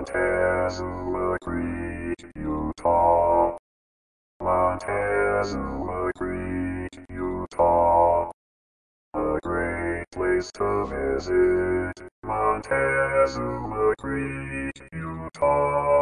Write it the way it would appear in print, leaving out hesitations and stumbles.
Montezuma Creek, Utah. Montezuma Creek, Utah. A great place to visit. Montezuma Creek, Utah.